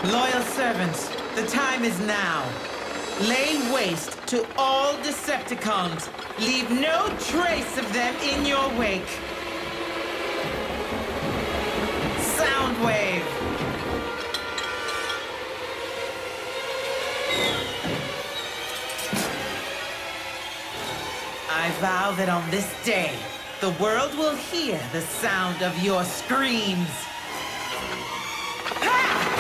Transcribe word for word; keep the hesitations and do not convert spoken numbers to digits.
Loyal servants, the time is now. Lay waste to all Decepticons. Leave no trace of them in your wake. Soundwave! I vow that on this day, the world will hear the sound of your screams. Ha!